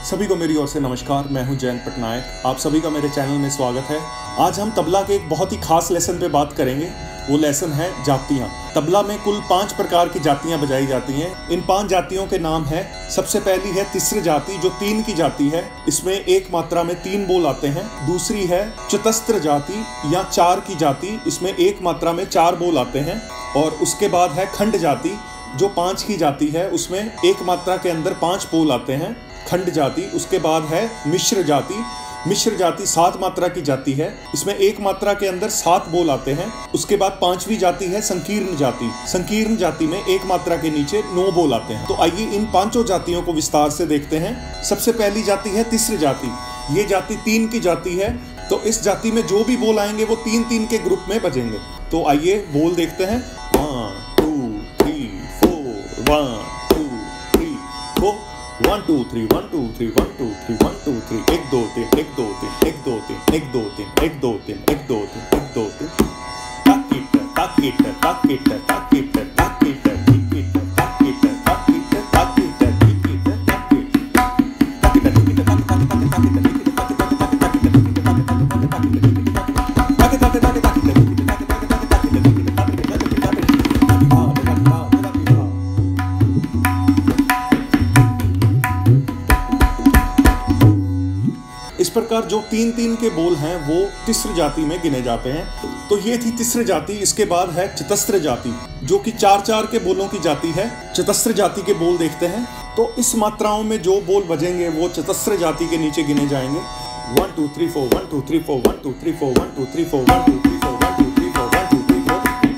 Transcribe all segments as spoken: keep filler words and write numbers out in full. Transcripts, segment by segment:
सभी को मेरी ओर से नमस्कार। मैं हूं जयंत पटनायक। आप सभी का मेरे चैनल में स्वागत है। आज हम तबला के एक बहुत ही खास लेसन पे बात करेंगे। वो लेसन है जातियां। तबला में कुल पांच प्रकार की जातियां बजाई जाती हैं। इन पांच जातियों के नाम है, सबसे पहली है तिस्र जाति, जो तीन की जाति है। इसमें एक मात्रा में तीन बोल आते हैं। दूसरी है चतस्त्र जाति या चार की जाति, इसमें एक मात्रा में चार बोल आते हैं। और उसके बाद है खंड जाति, जो पांच की जाति है, उसमें एक मात्रा के अंदर पांच बोल आते हैं, खंड जाति। उसके बाद है मिश्र जाति। मिश्र जाति सात मात्रा की जाति है, इसमें एक मात्रा के अंदर सात बोल आते हैं। उसके बाद पांचवी जाति है संकीर्ण जाति। संकीर्ण जाति में एक मात्रा के नीचे नौ बोल आते हैं। तो आइए इन पांचों जातियों को विस्तार से देखते हैं। सबसे पहली जाति है तिस्र जाति। ये जाति तीन की जाति है। तो इस जाति में जो भी बोल आएंगे वो तीन तीन के ग्रुप में बजेंगे। तो आइए बोल देखते हैं। One two three four, one two three four, one two three, one two three, one two three, one two three, एक दो तीन, एक दो तीन, एक दो तीन, एक दो तीन, एक दो तीन, एक दो तीन, एक दो तीन। ताकीट ताकीट ताकीट ताकीट ताकीट ताकीट ताकीट ताकीट ताकीट ताकीट इस प्रकार जो तीन तीन के बोल हैं वो तिस्र जाति में गिने जाते हैं। तो ये थी तिस्र जाति। इसके बाद है चतस्त्र जाति, जो कि चार चार के बोलों की जाति है। चतस्त्र जाति के बोल देखते हैं। तो इस मात्राओं में जो बोल बजेंगे वो चतस्त्र जाति के नीचे गिने जाएंगे। One two three four, one two three four, one two three four, one two three four, one two three four, one two three four, one two three four.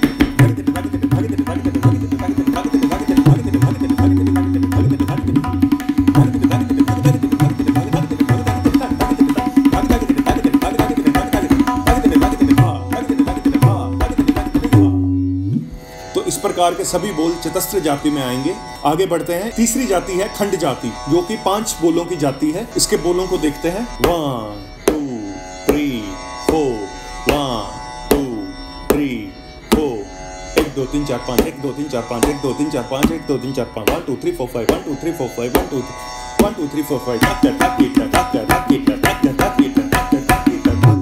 इस प्रकार के सभी बोल चतस्त्र जाति में आएंगे। आगे बढ़ते हैं। तीसरी जाति है खंड जाति, जो कि पांच बोलों की जाति है। इसके बोलों को देखते हैं। One two three four, one two three four, एक दो तीन चार पाँच, एक दो तीन चार पाँच, एक दो तीन चार पाँच, एक दो तीन चार पाँच, one two three four five, one two three four five, one two one two three four five. ताक ताक कीट ताक ताक कीट ताक ताक कीट ताक ताक कीट ताक।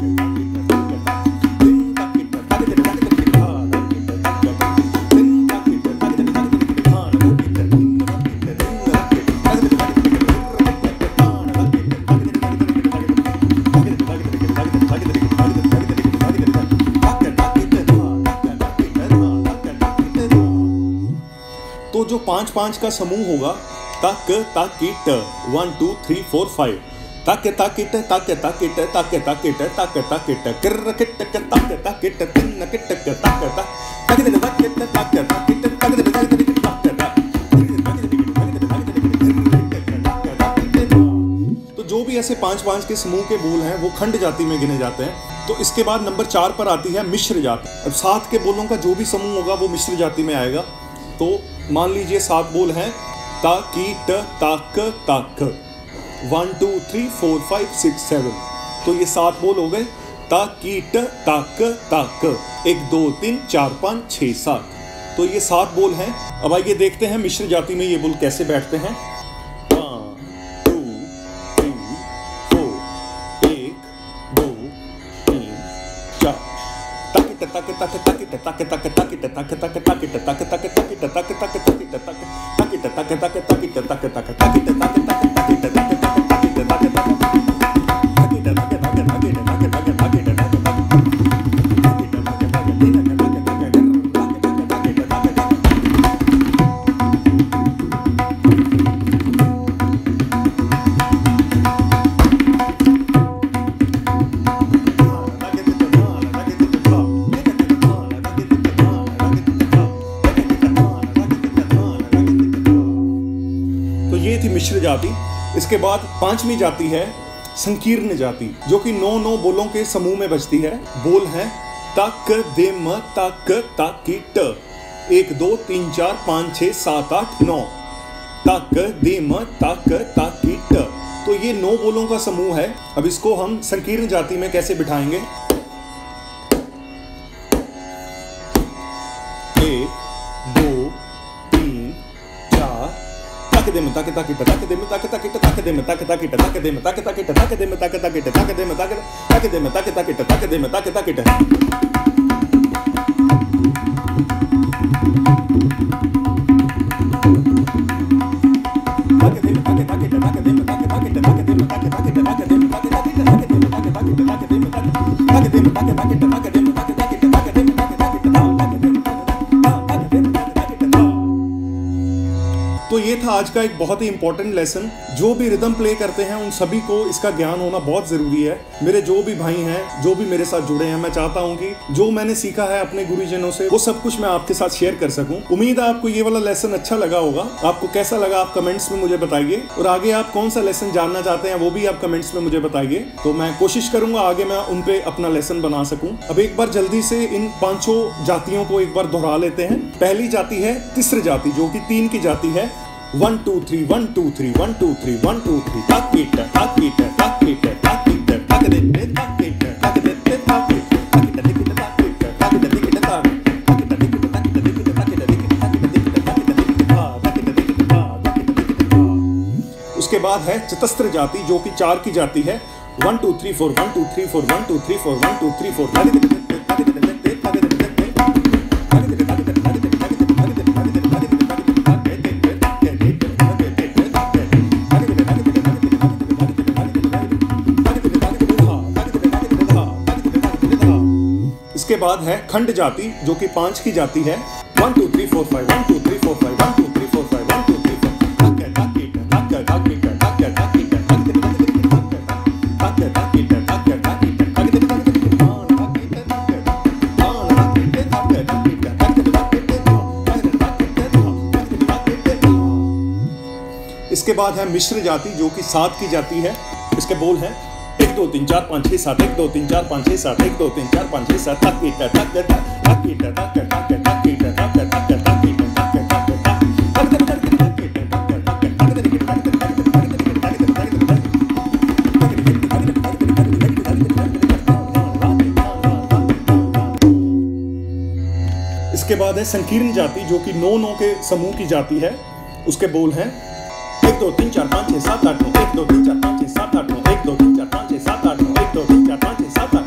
तो जो पांच पांच का समूह होगा, तक ताकिट, one two three four five, तक ताकिट तक ताकिट तक ताकिट तक ताकिट किर किट तक ताकिट तिन किट तक तक ताकिट ताकिट तक ताकिट तक। तो जो भी ऐसे पांच पांच के समूह के बोल हैं वो खंड जाति में गिने जाते हैं। तो इसके बाद नंबर चार पर आती है मिश्र जाति। अब सात के बोलों का जो भी समूह होगा वो मिश्र जाति में आएगा। तो मान लीजिए सात बोल हैं। ता की ट ताक ताक, one two three four five six seven. तो ये सात बोल हो गए। ता की ट ताक ताक, एक दो तीन चार पाँच छः सात। तो ये सात बोल हैं। अब आइए देखते हैं मिश्र जाति में ये बोल कैसे बैठते हैं। वन टू थ्री फोर, एक दो तीन चार। ताक ताक ताक ताक ताक ताक ताक ताक ताक ताक ताक ताक ताक ताक ताक ताक ताक ताक ताक ये थी मिश्र जाति। इसके बाद पांचवी जाति है संकीर्ण जाति, जो कि नौ नौ बोलों के समूह में बजती है। बोल हैं तक देम तक ताकिट, एक दो तीन चार पाँच छः सात आठ नौ, तक देम तक ताकिट। तो ये नौ बोलों का समूह है। अब इसको हम संकीर्ण जाति में कैसे बिठाएंगे। एक दो तीन चार, ताके दे में ताके ताके ताके दे में ताके ताके ताके दे में ताक ताक ट ताक दे में ताक ताक ट ताक दे में ताक ताक ट ताक दे में ताक ताक दे में ताक ताक ट ताक दे में ताक ताक ट तो ये था आज का एक बहुत ही इंपॉर्टेंट लेसन। जो भी रिदम प्ले करते हैं उन सभी को इसका ज्ञान होना बहुत जरूरी है। मेरे जो भी भाई हैं, जो भी मेरे साथ जुड़े हैं, मैं चाहता हूं कि जो मैंने सीखा है अपने गुरुजनों से वो सब कुछ मैं आपके साथ शेयर कर सकूं। उम्मीद है आपको ये वाला लेसन अच्छा लगा होगा। आपको कैसा लगा आप कमेंट्स में मुझे बताइए, और आगे आप कौन सा लेसन जानना चाहते हैं वो भी आप कमेंट्स में मुझे बताइए। तो मैं कोशिश करूंगा आगे मैं उन पे अपना लेसन बना सकूं। अब एक बार जल्दी से इन पांचों जातियों को एक बार दोहरा लेते हैं। पहली जाति है तिस्र जाति, जो कि तीन की जाति है। One two three one two three one two three one two three ताक कीट ताक कीट ताक कीट ताक कीट ताक दे दे ताक कीट ताक दे दे ताक कीट ताक दे दे ताक कीट ताक दे दे ताक ताक दे दे ताक दे दे ताक दे दे ताक दे दे ताक दे दे ताक दे दे ताक। उसके बाद है चतस्र जाति, जो कि चार की जाति है। One two three four one two three four one two three four one two three four ताक दे दे ताक दे दे ताक दे दे इसके बाद है खंड जाति, जो कि पांच की जाति है। One two three four five one two three four five one two three four five one two three four इसके बाद है मिश्र जाति, जो कि सात की जाति है। इसके बोल है एक दो तीन चार पाँच छः सात, एक दो तीन चार पाँच छः सात, एक दो तीन चार पाँच छः सात, ताक कीट ताक ताक ताक कीट ताक ताक ताक कीट ताक ताक ताक कीट ताक ताक इसके बाद है संकीर्ण जाति, जो कि नौ नौ के समूह की जाति है। उसके बोल हैं एक दो तीन चार पाँच छः सात आठ नौ, एक दो तीन चार पाँच छः सात आठ नौ, एक दो तीन चार पाँच छः सात आठ नौ, एक दो तीन चार पाँच छः सात आठ।